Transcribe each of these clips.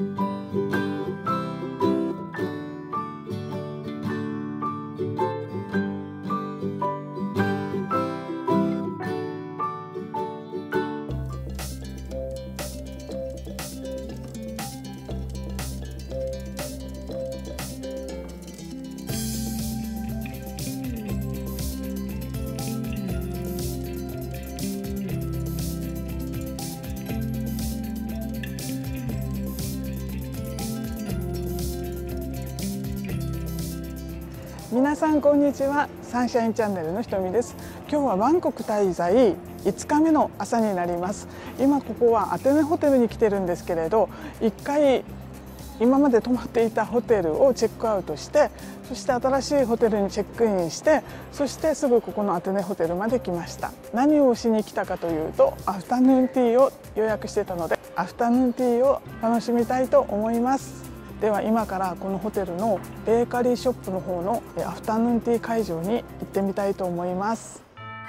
皆さんこんにちは。サンシャインチャンネルのひとみです。今日はバンコク滞在5日目の朝になります。今ここはアテネホテルに来てるんですけれど、1回今まで泊まっていたホテルをチェックアウトして、そして新しいホテルにチェックインして、そしてすぐここのアテネホテルまで来ました。何をしに来たかというと、アフタヌーンティーを予約してたので、アフタヌーンティーを楽しみたいと思います。では今からこのホテルのベーカリーショップの方のアフタヌーンティー会場に行ってみたいと思います。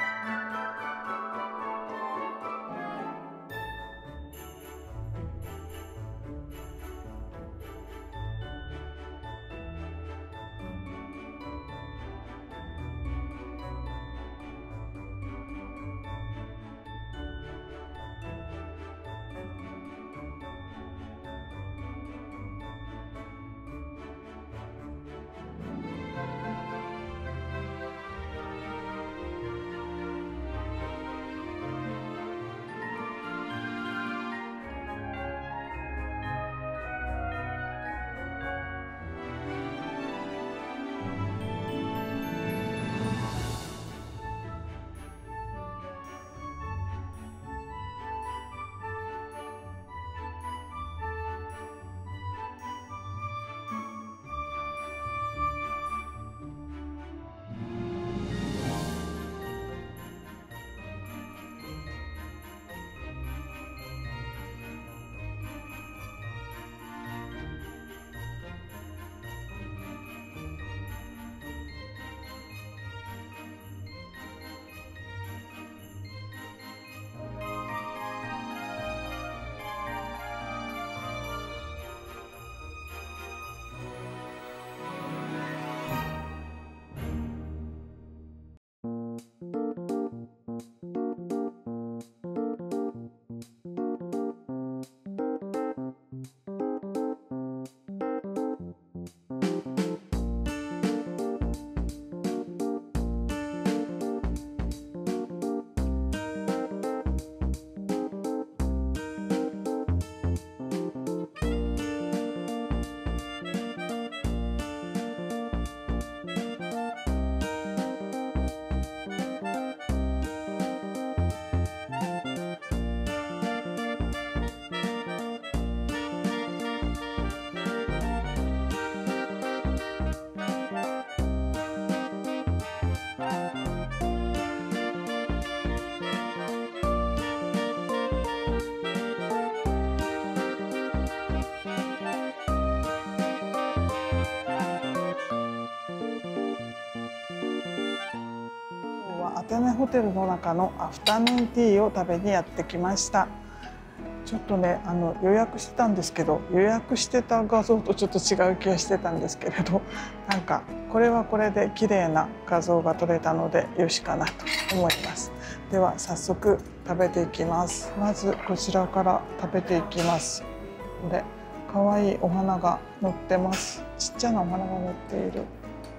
アテネホテルの中のアフタヌーンティーを食べにやってきました。ちょっとね予約してたんですけど、予約してた画像とちょっと違う気がしてたんですけれど、なんかこれはこれで綺麗な画像が撮れたのでよしかなと思います。では早速食べていきます。まずこちらから食べていきます。これかわいいお花が乗ってます。ちっちゃなお花が乗っている。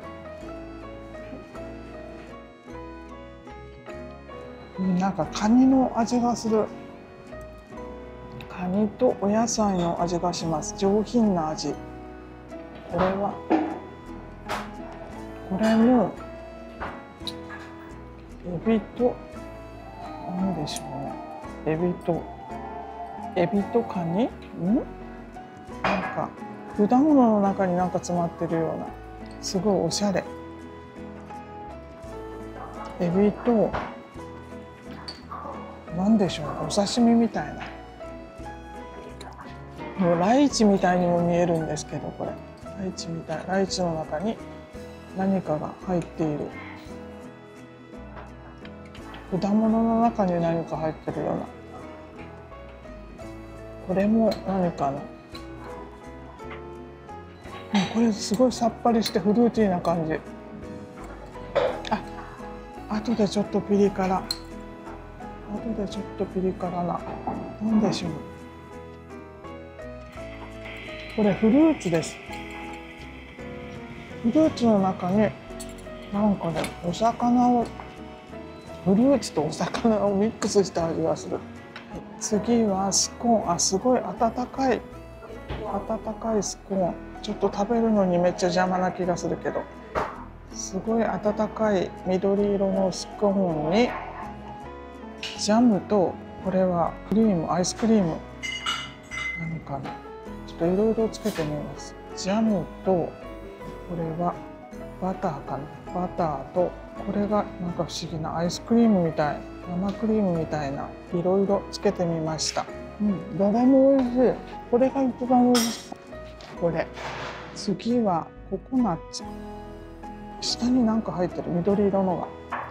なんかカニの味がする。カニとお野菜の味がします。上品な味。これもエビと何でしょうね。エビとカニ？なんか果物の中になんか詰まってるような、すごいおしゃれ。エビと何でしょう、お刺身みたいな。もうライチみたいにも見えるんですけど、これライチみたい。ライチの中に何かが入っている。果物の中に何か入ってるような。これも何かな。 これすごいさっぱりしてフルーティーな感じ。後でちょっとピリ辛。後でちょっとピリ辛な。なんでしょう。これフルーツです。フルーツの中になんかね、お魚をフルーツとお魚をミックスした味がする。次はスコーン。すごい温かいスコーン。ちょっと食べるのにめっちゃ邪魔な気がするけど、すごい温かい緑色のスコーンにジャムと、これはクリーム、アイスクリームなのかな、ちょっといろいろつけてみます。ジャムと、これはバターかな、バターと、これがなんか不思議なアイスクリームみたい、生クリームみたいな、いろいろつけてみました。どれも美味しい。これが一番美味しい。これ。次はココナッツ。下になんか入ってる、緑色のが。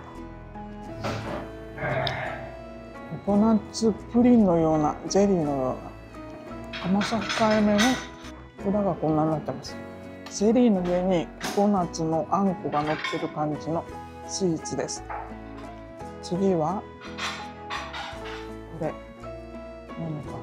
ココナッツプリンのような、ゼリーのような、甘さ控えめの裏がこんなになってます。ゼリーの上にココナッツのあんこが乗ってる感じのスイーツです。次はこれ何か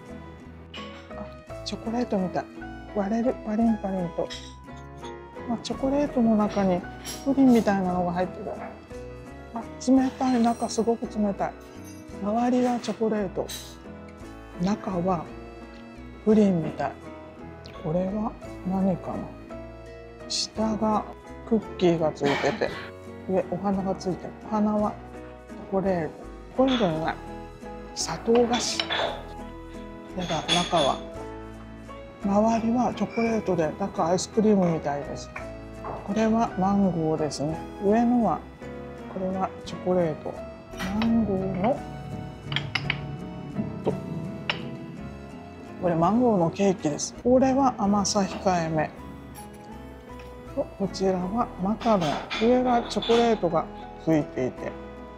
な、チョコレートみたい、割れる、パリンパリンと、チョコレートの中にプリンみたいなのが入ってる。冷たい、中すごく冷たい。周りはチョコレート、中はプリンみたい。これは何かな、下がクッキーがついてて、上お花がついてる。お花はチョコレート、これじゃない、砂糖菓子。やだ、中は、周りはチョコレートで、中アイスクリームみたいです。これはマンゴーですね。上のは、これはチョコレート、マンゴーの、これマンゴーのケーキです。これは甘さ控えめ。こちらはマカロン。上がチョコレートがついていて、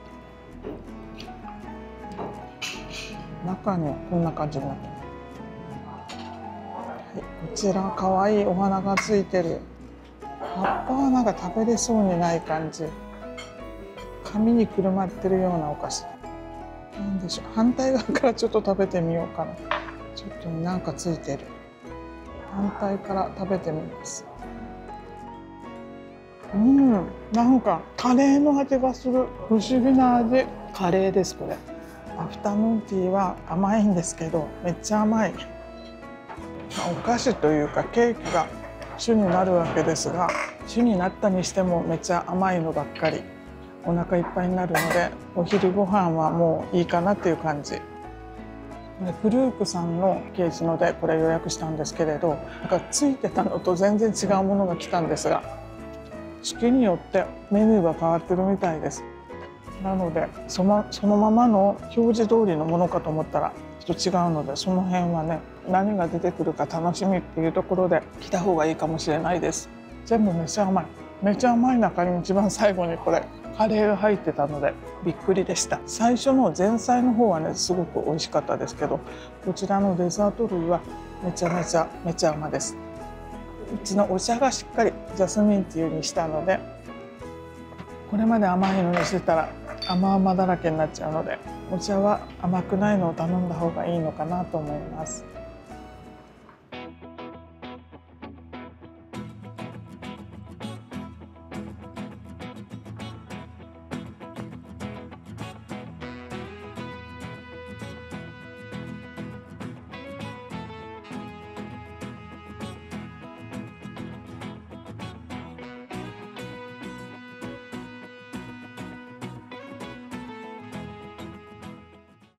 中にはこんな感じになってます。こちらかわいいお花がついてる。葉っぱはなんか食べれそうにない感じ。紙にくるまってるようなお菓子。なんでしょう。反対側からちょっと食べてみようかな。ちょっとなんかついてる。反対から食べてみます。なんかカレーの味がする。不思議な味。カレーです、これ。アフタヌーンティーは甘いんですけど、めっちゃ甘い。お菓子というかケーキが主になるわけですが、主になったにしてもめっちゃ甘いのばっかり。お腹いっぱいになるので、お昼ご飯はもういいかなっていう感じ。フルークさんのケーキのでこれ予約したんですけれど、なんかついてたのと全然違うものが来たんですが、月によってメニューが変わってるみたいです。なのでそのままの表示通りのものかと思ったらちょっと違うので、その辺はね、何が出てくるか楽しみっていうところで来た方がいいかもしれないです。全部めちゃ甘い。めちゃ甘い中に一番最後にこれカレーが入ってたのでびっくりでした。最初の前菜の方はねすごく美味しかったですけど、こちらのデザート類はめちゃ甘です。うちのお茶がしっかりジャスミンティーにしたので、これまで甘いのにしてたら甘々だらけになっちゃうので、お茶は甘くないのを頼んだ方がいいのかなと思います。